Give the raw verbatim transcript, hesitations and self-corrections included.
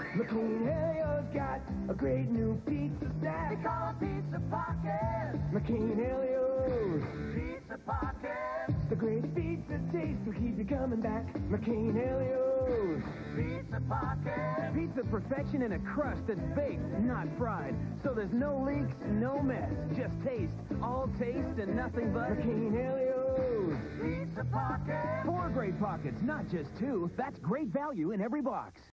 McCain Helio's got a great new pizza snack. They call 'em Pizza Pockets. McCain Helio's Pizza Pockets. the great pizza taste will keep you coming back. McCain Helio's Pizza Pockets. pizza perfection in a crust that's baked, not fried. So there's no leaks, no mess. Just taste. All taste and nothing but McCain Helio's Pizza Pockets. Four great pockets, not just two. That's great value in every box.